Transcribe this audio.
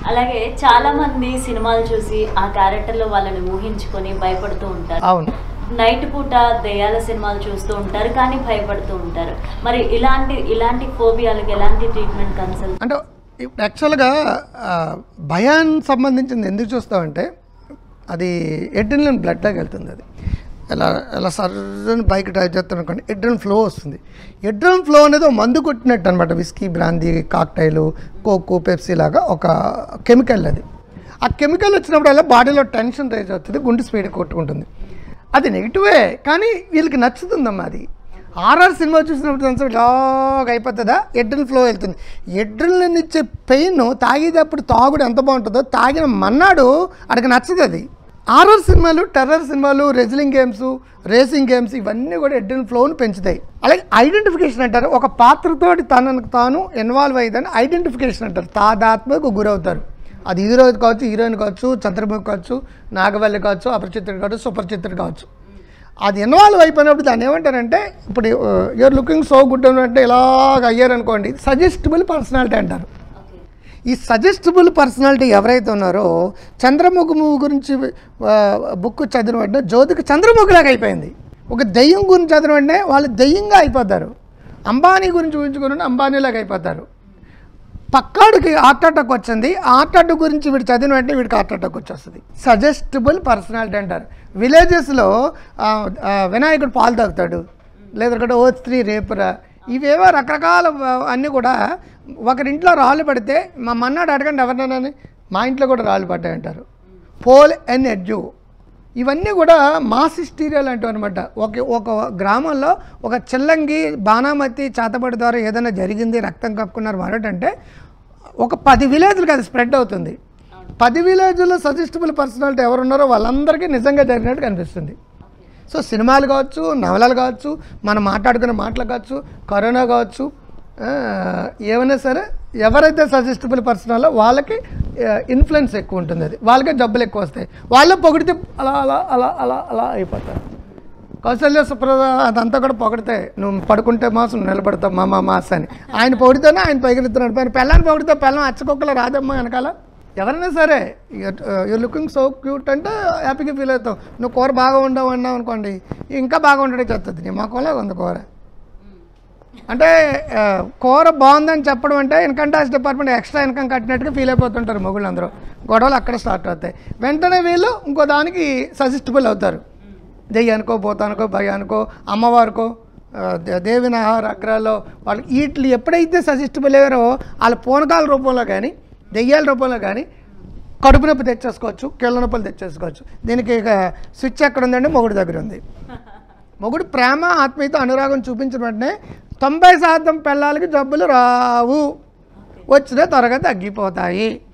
అలాగే చాలా మంది సినిమాలు చూసి ఆ క్యారెక్టర్లో వాళ్ళని ఊహించుకొని భయపడుతూ ఉంటారు. అవును. నైట్ పూట దెయ్యాల సినిమాలు చూస్తూ ఉంటారు కానీ భయపడుతూ ఉంటారు. మరి ఇలాంటి ఫోబియాలకు ఎలాంటి ట్రీట్మెంట్ కన్సల్ట్? అంటే యాక్చువల్గా భయానికి సంబంధించింది ఎందుకు చూస్తామంటే అది ఎడ్రినలిన్ బ్లడ్లోకి వెళ్తుంది. అది ఎలా సర్రని బైక్ డ్రైవ్ చేస్తాను అనుకోండి, ఎడ్రినలిన్ ఫ్లో వస్తుంది. ఎడ్రినలిన్ ఫ్లో అనేది మందు కొట్టినట్టు అనమాట. Whisky, brandy, cocktail, coke, Pepsi లాగా ఒక కెమికల్ అది. ఆ కెమికల్ వచ్చినప్పుడు అలా బాడీలో టెన్షన్ రైజ్ అవుతుంది, గుండె స్పీడ్ కొట్టుకుంటుంది. అది నెగిటివే, కానీ వీళ్ళకి నచ్చుతుందమ్మా. అది హారర్ సినిమా చూసినప్పుడు ఇలాగ అయిపోతుందా, ఎడ్రినలిన్ ఫ్లో వెళ్తుంది. ఎడ్రినలిన్ ఇచ్చే పెయిన్ తాగేటప్పుడు తాగుడు ఎంత బాగుంటుందో తాగిన మన్నాడు అడికి నచ్చదు. అది హారర్ సినిమాలు, టెర్రర్ సినిమాలు, రెజ్లింగ్ గేమ్స్, రేసింగ్ గేమ్స్ ఇవన్నీ కూడా ఎడ్రినలిన్ ఫ్లోని పెంచుతాయి. అలాగే ఐడెంటిఫికేషన్ అంటారు. ఒక పాత్రతోటి తనకు తాను ఇన్వాల్వ్ అయ్యిందని ఐడెంటిఫికేషన్ అంటారు. తాదాత్మకు గురవుతారు. అది హీరో కావచ్చు, హీరోయిన్ కావచ్చు, చంద్రముఖి కావచ్చు, నాగవల్లి కావచ్చు, అపరిచితుడు కావచ్చు, సుపరిచితుడు కావచ్చు. అది ఇన్వాల్వ్ అయిపోయినప్పుడు దాన్ని ఏమంటారంటే, ఇప్పుడు యూఆర్ లుకింగ్ సో గుడ్ అంటే ఇలాగ అయ్యారనుకోండి, సజెస్టబుల్ పర్సనాలిటీ అంటారు. ఈ సజెస్టబుల్ పర్సనాలిటీ ఎవరైతే ఉన్నారో, చంద్రముఖి గురించి బుక్ చదివిన వెంటనే జ్యోతికి చంద్రముఖిలాగా అయిపోయింది. ఒక దెయ్యం గురించి చదివిన వెంటనే వాళ్ళు దెయ్యంగా అయిపోతారు. అంబానీ గురించి ఊహించుకుని అంబానీలాగా అయిపోతారు. పక్కాడికి హార్ట్ అటాక్ వచ్చింది, హార్ట్ అటాక్ గురించి వీడు చదివిన వెంటనే వీడికి హార్ట్ అటాక్ వచ్చేస్తుంది. సజెస్టబుల్ పర్సనాలిటీ అంటారు. విలేజెస్లో వినాయకుడు పాలు తాగుతాడు, లేదా ఓ3 రేపురా, ఇవేవో రకరకాల అన్నీ కూడా. ఒకరింట్లో రాళ్ళు పడితే మా మన్నాడు అడగండి ఎవరినైనా, మా ఇంట్లో కూడా రాళ్ళు పడ్డాయంటారు. పోల్ అండ్ ఎడ్జు ఇవన్నీ కూడా మాస్ హిస్టీరియా లాంటివి అనమాట. ఒక గ్రామంలో ఒక చిల్లంగి, బాణామతి, చేతబడి ద్వారా ఏదైనా జరిగింది, రక్తం కప్పుకున్నారు మరొకటంటే ఒక 10 విలేజ్లకు అది స్ప్రెడ్ అవుతుంది. 10 విలేజ్లో సజెస్టబుల్ పర్సనాలిటీ ఎవరున్నారో వాళ్ళందరికీ నిజంగా జరిగినట్టు కనిపిస్తుంది. సో సినిమాలు కావచ్చు, నవలలు కావచ్చు, మనం మాట్లాడుకునే మాటలు కావచ్చు, కరోనా కావచ్చు, ఏమైనా సరే ఎవరైతే సజెస్టబుల్ పర్సనాలో వాళ్ళకి ఇన్ఫ్లుయెన్స్ ఎక్కువ ఉంటుంది. అది వాళ్ళకే జబ్బులు ఎక్కువ వస్తాయి. వాళ్ళే పొగిడితే అలా అలా అలా అలా అలా అయిపోతారు. కౌశల్య సుప్రద అదంతా కూడా పొగిడితే నువ్వు పడుకుంటే మాసం నిలబడతావు మా మాస్ అని ఆయన పొగిడితేనే ఆయన పైకెడుతున్నాడు. పైన పిల్లని పొగిడితే పిల్లం అచ్చకొక్కలు రాదమ్మా వెనకాల. ఎవరైనా సరే యూ లుకింగ్ సో క్యూట్ అంటే హ్యాపీగా ఫీల్ అవుతావు. నువ్వు కూర బాగా ఉండవు అన్నావు అనుకోండి, ఇంకా బాగా ఉండడే చెప్తుంది. నీ మొక్కలాగా ఉంది కూర అంటే. కూర బాగుందని చెప్పడం అంటే income tax department extra income కట్టినట్టుగా ఫీల్ అయిపోతుంటారు మొగుళ్ళు అందరూ. గొడవలు అక్కడ స్టార్ట్ అవుతాయి. వెంటనే వీళ్ళు ఇంకో దానికి సజెస్టబుల్ అవుతారు. దెయ్యానికో, భూతానికో, భయానికో, అమ్మవారికో, దేవిని ఆహార అగ్రాల్లో వాళ్ళు వీటిని ఎప్పుడైతే సజెస్టబుల్ అయ్యారో వాళ్ళ పూనకాల రూపంలో కానీ, దెయ్యాల రూపంలో కానీ కడుపు నొప్పి తెచ్చేసుకోవచ్చు, కీళ్ళ నొప్పులు తెచ్చేసుకోవచ్చు. దీనికి ఇక స్విచ్ ఎక్కడ ఉందండి, మొగుడు దగ్గర ఉంది. మొగుడు ప్రేమ, ఆత్మీయత, అనురాగం చూపించిన వెంటనే 90% పిల్లలకి జబ్బులు రావు, వచ్చినా త్వరగా తగ్గిపోతాయి.